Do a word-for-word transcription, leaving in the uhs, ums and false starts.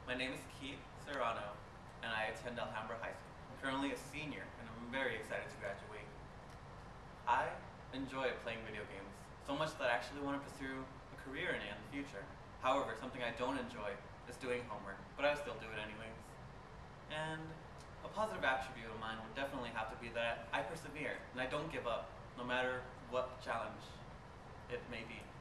My name is Keith Serrano, and I attend Alhambra High School. I'm currently a senior, and I'm very excited to graduate. I enjoy playing video games, so much that I actually want to pursue a career in it in the future. However, something I don't enjoy is doing homework, but I still do it anyways. And a positive attribute of mine would definitely have to be that I persevere, and I don't give up, no matter what challenge it may be.